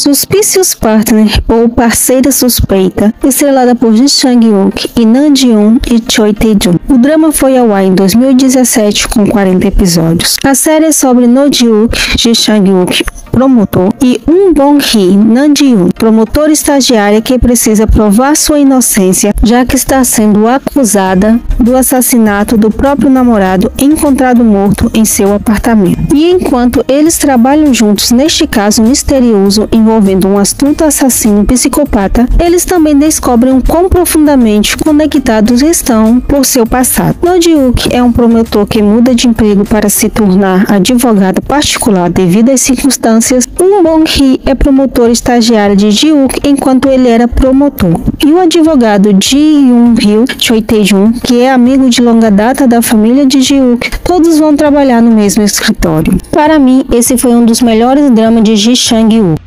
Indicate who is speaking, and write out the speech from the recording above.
Speaker 1: Suspicious Partner, ou Parceira Suspeita, estrelada por Ji Sang-wook e Nam Ji-yoon e Choi Tae-jun. O drama foi ao ar em 2017 com 40 episódios. A série é sobre No Ji-wook, Ji Sang-wook, promotor, e Bong-hee, Nam Ji-yoon, promotora estagiária que precisa provar sua inocência, já que está sendo acusada do assassinato do próprio namorado encontrado morto em seu apartamento. E enquanto eles trabalham juntos neste caso misterioso envolvendo um astuto assassino psicopata, eles também descobrem o quão profundamente conectados estão por seu passado. No Ji-wook é um promotor que muda de emprego para se tornar advogado particular devido às circunstâncias. Bong-hee é promotor estagiário de Ji-wook enquanto ele era promotor. E o advogado Ji-yoon-ryu, Choi Tae-jun, que é amigo de longa data da família de Ji-wook, todos vão trabalhar no mesmo escritório. Para mim, esse foi um dos melhores dramas de Ji Sang-wook.